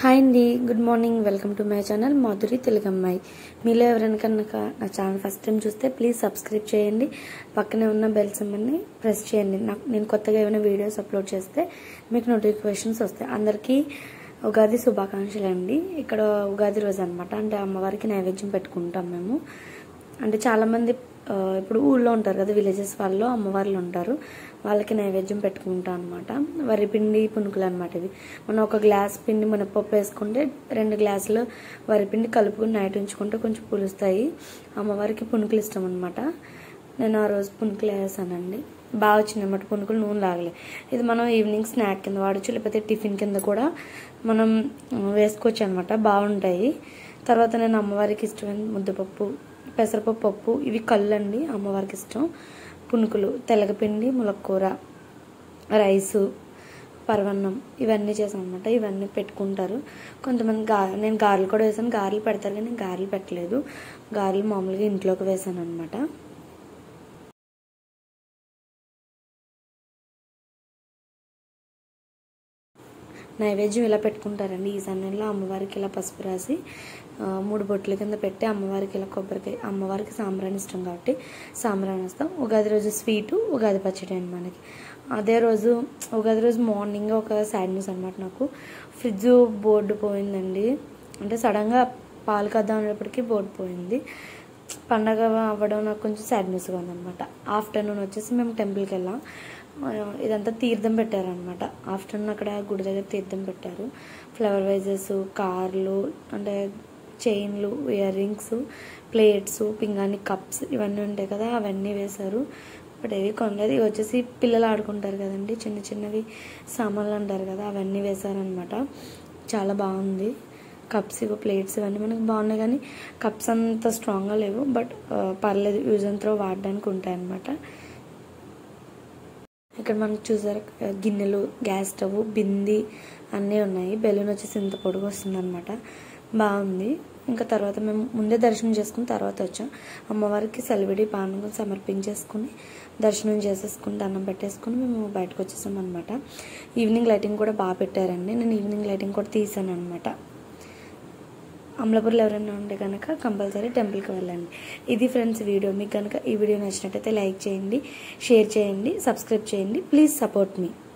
Hi అండి, good morning. Welcome to my channel Madhuri తెలుగమ్మాయి. మీలో ఎవరైనా కనుక నా ఛానల్ ఫస్ట్ టైం చూస్తే ప్లీజ్ సబ్స్క్రైబ్ చేయండి. పక్కనే ఉన్న బెల్ సింబల్ని ప్రెస్ చేయండి. నేను కొత్తగా ఏమైనా వీడియోస్ అప్లోడ్ చేస్తే మీకు నోటిఫికేషన్స్ వస్తాయి. అందరికీ ఉగాది శుభాకాంక్షలు అండి. ఇక్కడ ఉగాది రోజు అనమాట, అంటే అమ్మవారికి నైవేద్యం పెట్టుకుంటాం మేము. అంటే చాలామంది ఇప్పుడు ఊళ్ళో ఉంటారు కదా, విలేజెస్ వాళ్ళు అమ్మవార్లు ఉంటారు, వాళ్ళకి నైవేద్యం పెట్టుకుంటాం అనమాట. వరిపిండి పునుకులు అనమాట ఇవి. మనం ఒక గ్లాస్ పిండి మినపప్పు వేసుకుంటే 2 గ్లాసులు వరిపిండి కలుపుకుని నైట్ ఉంచుకుంటే కొంచెం పులుస్తాయి. అమ్మవారికి పునుకులు ఇష్టం అనమాట. నేను ఆ రోజు పునుకులు వేసానండి, బాగా వచ్చింది అన్నమాట పునుకులు, నూనె లాగలే. ఇది మనం ఈవినింగ్ స్నాక్ కింద వాడచ్చు, లేకపోతే టిఫిన్ కింద కూడా మనం వేసుకోవచ్చు అనమాట, బాగుంటాయి. తర్వాత నేను అమ్మవారికి ఇష్టమైన ముద్దపప్పు, పెసరపప్పు, ఇవి కళ్ళు అండి అమ్మవారికి ఇష్టం. పునుకులు, తెల్లగపిండి, ములక్కూర, రైసు, పరవన్నం ఇవన్నీ చేసాను అనమాట. ఇవన్నీ పెట్టుకుంటారు కొంతమంది. నేను గారెలు కూడా వేసాను. గారెలు పెడతారు కానీ నేను గారెలు పెట్టలేదు. గారెలు మామూలుగా ఇంట్లోకి వేసాను అనమాట. నైవేద్యం ఇలా పెట్టుకుంటారండి. ఈ సమయంలో అమ్మవారికి ఇలా పసుపు రాసి 3 బొట్ల కింద పెట్టి అమ్మవారికి ఇలా కొబ్బరికాయ, అమ్మవారికి సాంబ్రాణి ఇష్టం కాబట్టి సాంబ్రాణి వేస్తాం. ఉగాది రోజు స్వీటు, ఉగాది పచ్చడి అండి మనకి. అదే రోజు ఉగాది రోజు మార్నింగ్ ఒక సాడ్ న్యూస్ అనమాట. నాకు ఫ్రిడ్జ్ బోర్డు పోయిందండి. అంటే సడన్గా పాలు కద్దాం అనేటప్పటికీ బోర్డు పోయింది. పండగ అవ్వడం నాకు కొంచెం సాడ్ న్యూస్గా ఉందన్నమాట. ఆఫ్టర్నూన్ వచ్చేసి మేము టెంపుల్కి వెళ్ళాం. ఇదంతా తీర్థం పెట్టారనమాట. ఆఫ్టర్నూన్ అక్కడ గుడి దగ్గర తీర్థం పెట్టారు. ఫ్లవర్ వైజెస్, కార్లు, అంటే చైన్లు, ఇయర్ రింగ్స్, ప్లేట్స్, పింగాణి కప్స్ ఇవన్నీ ఉంటాయి కదా, అవన్నీ వేశారు. బట్ ఏవి కొనలేదు. ఇవి వచ్చేసి పిల్లలు ఆడుకుంటారు కదండి, చిన్న చిన్నవి సామాన్లు అంటారు కదా, అవన్నీ వేశారనమాట. చాలా బాగుంది. కప్స్, ప్లేట్స్ ఇవన్నీ మనకు బాగున్నాయి కానీ కప్స్ అంత స్ట్రాంగ్గా లేవు. బట్ పర్లేదు, యూజ్ అండ్ త్రో వాడడానికి ఉంటాయన్నమాట. ఇక్కడ మనకు చూసారు గిన్నెలు, గ్యాస్ స్టవ్, బింది అన్నీ ఉన్నాయి. బెలూన్ వచ్చేసి ఇంత పొడుగు వస్తుంది అనమాట, బాగుంది. ఇంకా తర్వాత మేము ముందే దర్శనం చేసుకుని తర్వాత వచ్చాం. అమ్మవారికి సలివిడి పానకం సమర్పించేసుకుని దర్శనం చేసేసుకుని దండం పెట్టేసుకుని మేము బయటకు వచ్చేసాం అనమాట. ఈవినింగ్ లైటింగ్ కూడా బాగా పెట్టారండి. నేను ఈవినింగ్ లైటింగ్ కూడా తీసాను అనమాట. అమలాపూర్లో ఎవరైనా ఉంటే కనుక కంపల్సరీ టెంపుల్కి వెళ్ళండి. ఇది ఫ్రెండ్స్ వీడియో. మీకు కనుక ఈ వీడియో నచ్చినట్టయితే లైక్ చేయండి, షేర్ చేయండి, సబ్స్క్రైబ్ చేయండి. Please support me.